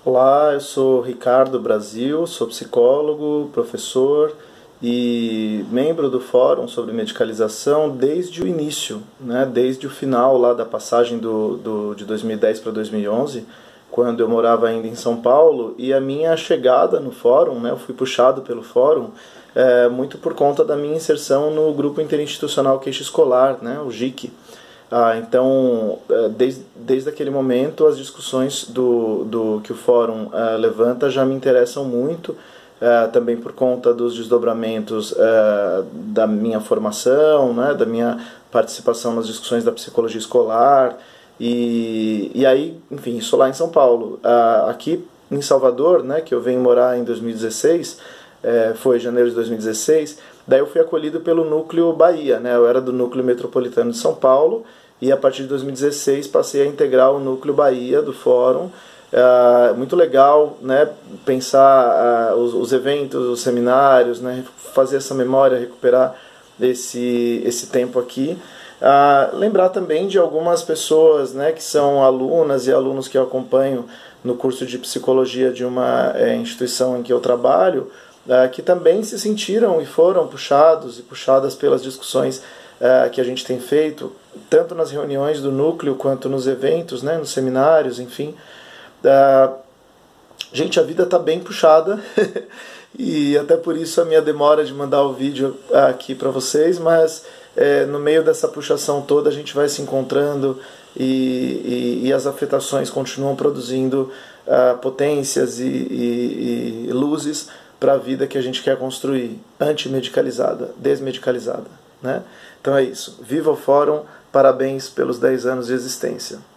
Olá, eu sou Ricardo Brasil, sou psicólogo, professor e membro do Fórum sobre Medicalização desde o início, né, desde o final lá da passagem de 2010 para 2011, quando eu morava ainda em São Paulo, e a minha chegada no Fórum, né, eu fui puxado pelo Fórum, muito por conta da minha inserção no Grupo Interinstitucional Queixa Escolar, né, o GIC. Então, desde aquele momento, as discussões do que o Fórum levanta já me interessam muito, também por conta dos desdobramentos da minha formação, né, da minha participação nas discussões da psicologia escolar, e aí, enfim, isso lá em São Paulo. Aqui em Salvador, né, que eu venho morar em 2016, foi janeiro de 2016, daí eu fui acolhido pelo Núcleo Bahia, né, eu era do Núcleo Metropolitano de São Paulo, e a partir de 2016 passei a integrar o Núcleo Bahia do Fórum. Muito legal, né, pensar os eventos, os seminários, né, fazer essa memória, recuperar esse tempo aqui. Lembrar também de algumas pessoas, né, que são alunas e alunos que eu acompanho no curso de psicologia de uma instituição em que eu trabalho, que também se sentiram e foram puxados e puxadas pelas discussões que a gente tem feito, tanto nas reuniões do núcleo quanto nos eventos, né, nos seminários, enfim. Gente, a vida está bem puxada e até por isso a minha demora de mandar o vídeo aqui para vocês, mas no meio dessa puxação toda a gente vai se encontrando e as afetações continuam produzindo potências e luzes para a vida que a gente quer construir, antimedicalizada, desmedicalizada, né? Então é isso. Viva o Fórum, parabéns pelos 10 anos de existência.